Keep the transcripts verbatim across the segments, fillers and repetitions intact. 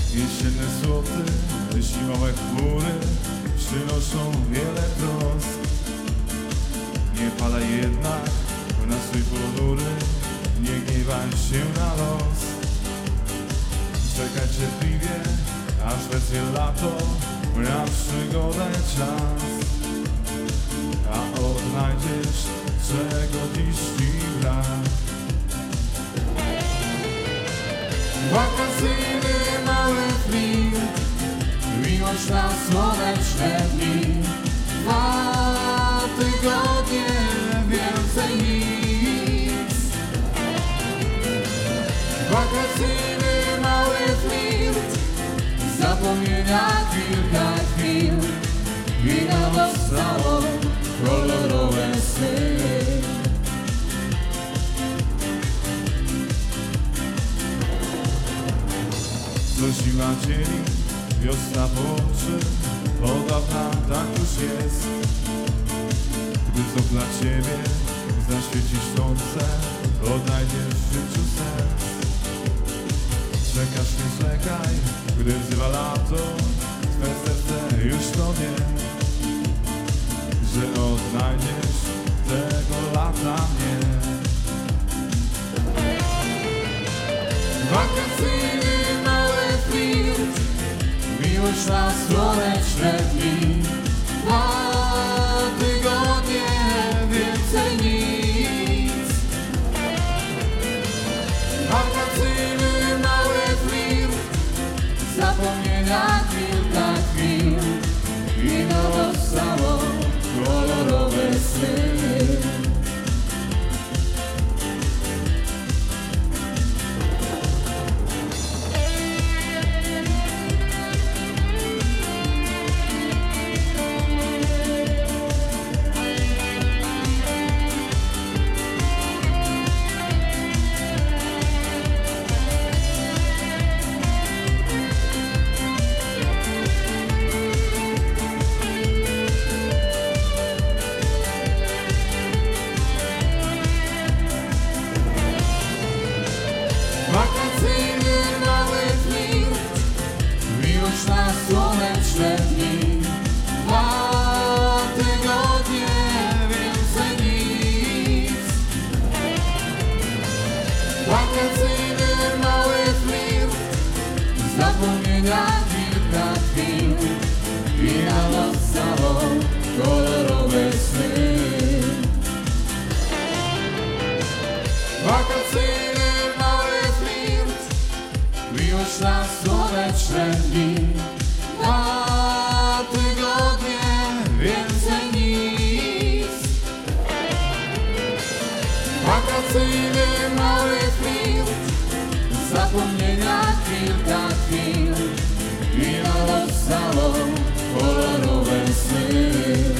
Jesienne słoty, zimowe chmury przynoszą wiele trosk. Nie pada jednak na swój ponury, nie gniewaj się na los. Czekaj cierpliwie, aż wezwie lato, na przygodę czas. A odnajdziesz, czego dziś ci brak. Wakacyjny mały flirt, miłość na słoneczne dni. Dwa tygodnie, więcej nic. Wakacyjny mały flirt, zapomnienia kilka chwil i nam zostało kolorowe sny. Co zima dzieli, wiosna połączy, od dawna tak już jest. Gdy znów dla ciebie zaświeci słońce, odnajdziesz w życiu sens. Czekasz, nie zwlekaj, gdy wzywa lato, twe serce już to wie, że odnajdziesz tego lata mnie. Wakacyjny mały flirt, miłość na słoneczne dni. Dwa tygodnie, więcej nic. Wakacyjny mały flirt, zapomnienia kilka chwil i nam zostało kolorowe sny. Wakacyjny mały flirt, miłość na słoneczne dni. Dwa tygodnie, więcej nic. Wakacyjny mały flirt, zapomnienia kilka chwil i nam zostało kolorowe sny. Wakacyjny miłość na słoneczne dni. Dwa tygodnie, więcej nic. Wakacyjny mały flirt, zapomnienia kilka chwil i nam zostało kolorowe sny.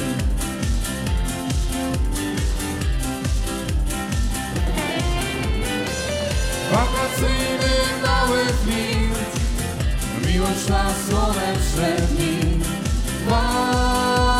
Wakacyjny mały flirt, miłość na słoneczne dni. Dwa